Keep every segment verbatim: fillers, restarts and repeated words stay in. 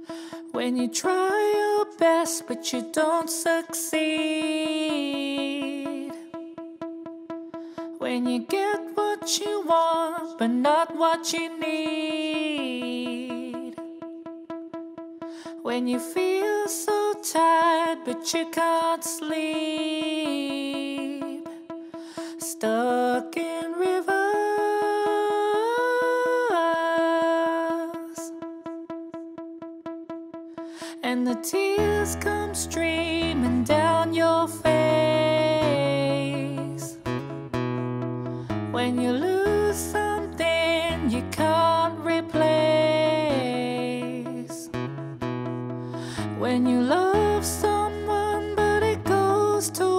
When you try your best but you don't succeed. When you get what you want but not what you need. When you feel so tired but you can't sleep. Stuck in rivers, and the tears come streaming down your face. When you lose something you can't replace. When you love someone but it goes to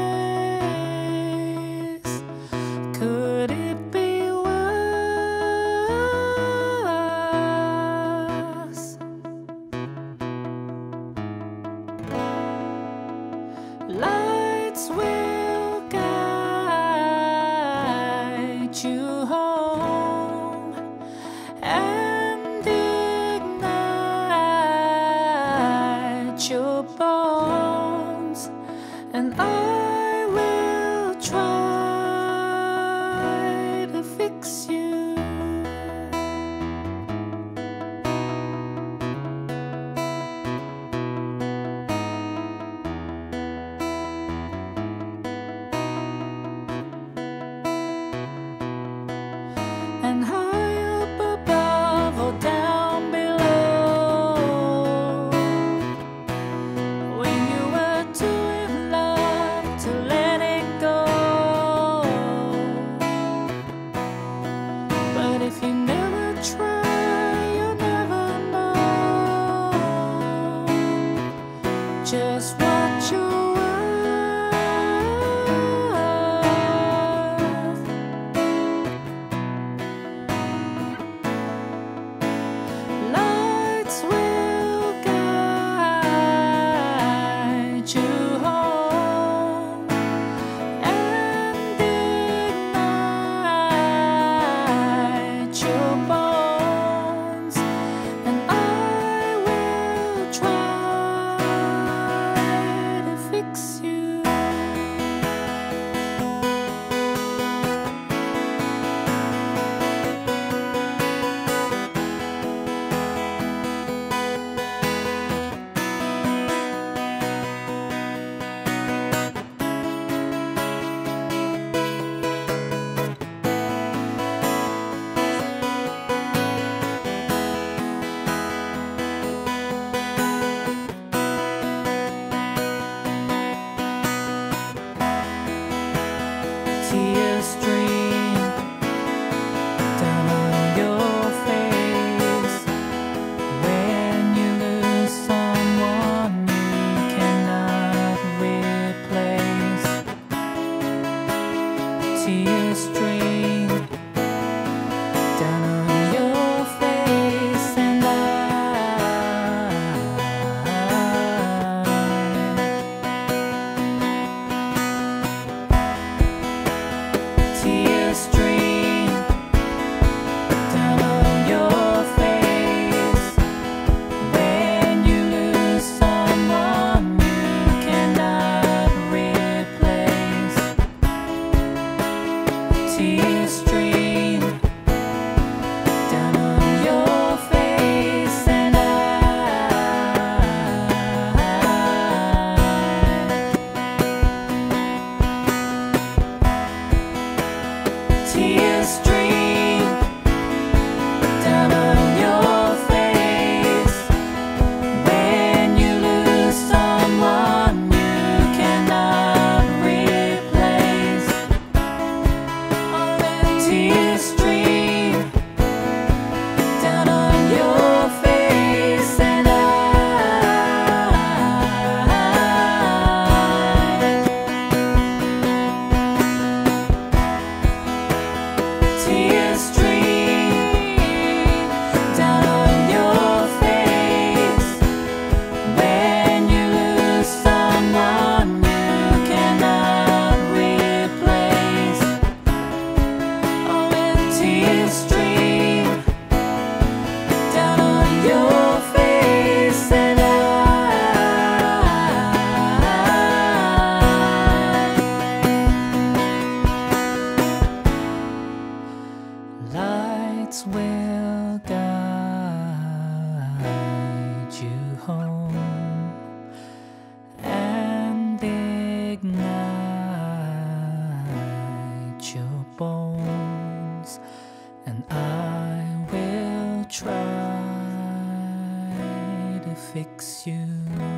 waste. Could it be worse? Lights will guide you home and ignite your bones, and I will try to fix you. And high up above or down below, when you were too in love to let it go. But if you never try, you'll never know just what you're worth. Lights will guide you home and ignite your bones, and I will try to fix you. Tears stream down on your face when you lose someone you cannot replace. Tears stream down on your face, and I tears stream down on your face when you lose someone you cannot replace. Tears stream down on your face, and I tears stream down on your face when you lose someone you cannot replace. Only home and ignite your bones, and I will try to fix you.